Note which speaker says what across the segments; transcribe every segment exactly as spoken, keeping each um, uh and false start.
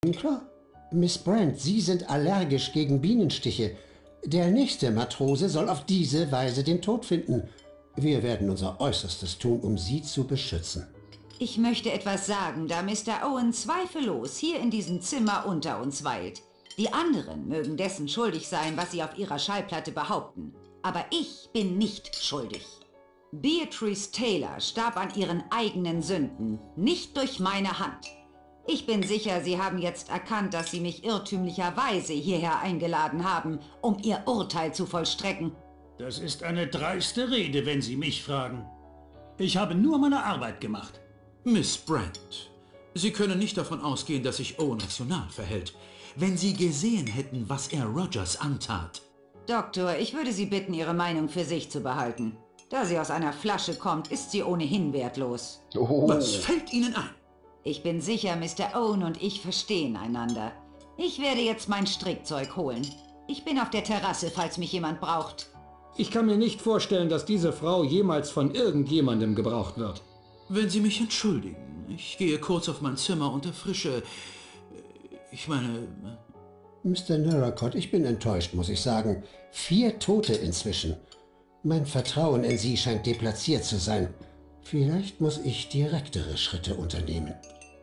Speaker 1: Klar. Miss Brand, Sie sind allergisch gegen Bienenstiche. Der nächste Matrose soll auf diese Weise den Tod finden. Wir werden unser Äußerstes tun, um Sie zu beschützen.
Speaker 2: Ich möchte etwas sagen, da Mister Owen zweifellos hier in diesem Zimmer unter uns weilt. Die anderen mögen dessen schuldig sein, was sie auf ihrer Schallplatte behaupten. Aber ich bin nicht schuldig. Beatrice Taylor starb an ihren eigenen Sünden, nicht durch meine Hand. Ich bin sicher, Sie haben jetzt erkannt, dass Sie mich irrtümlicherweise hierher eingeladen haben, um Ihr Urteil zu vollstrecken.
Speaker 3: Das ist eine dreiste Rede, wenn Sie mich fragen. Ich habe nur meine Arbeit gemacht.
Speaker 4: Miss Brand, Sie können nicht davon ausgehen, dass sich Owen rational verhält. Wenn Sie gesehen hätten, was er Rogers antat.
Speaker 2: Doktor, ich würde Sie bitten, Ihre Meinung für sich zu behalten. Da sie aus einer Flasche kommt, ist sie ohnehin wertlos.
Speaker 1: Oh.
Speaker 4: Was fällt Ihnen ein?
Speaker 2: Ich bin sicher, Mister Owen und ich verstehen einander. Ich werde jetzt mein Strickzeug holen. Ich bin auf der Terrasse, falls mich jemand braucht.
Speaker 5: Ich kann mir nicht vorstellen, dass diese Frau jemals von irgendjemandem gebraucht wird.
Speaker 4: Wenn Sie mich entschuldigen, ich gehe kurz auf mein Zimmer und erfrische... Ich meine...
Speaker 1: Mister Narracott, ich bin enttäuscht, muss ich sagen. Vier Tote inzwischen. Mein Vertrauen in Sie scheint deplatziert zu sein. Vielleicht muss ich direktere Schritte unternehmen.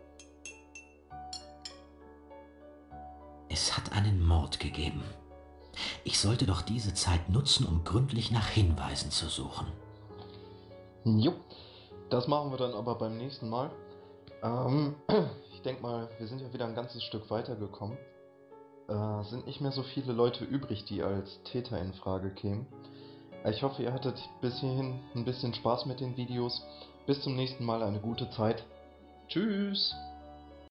Speaker 6: Es hat einen Mord gegeben. Ich sollte doch diese Zeit nutzen, um gründlich nach Hinweisen zu suchen.
Speaker 7: Jo, das machen wir dann aber beim nächsten Mal. Ähm, ich denke mal, wir sind ja wieder ein ganzes Stück weitergekommen. Äh, sind nicht mehr so viele Leute übrig, die als Täter in Frage kämen. Ich hoffe, ihr hattet bis hierhin ein bisschen Spaß mit den Videos. Bis zum nächsten Mal, eine gute Zeit. Tschüss!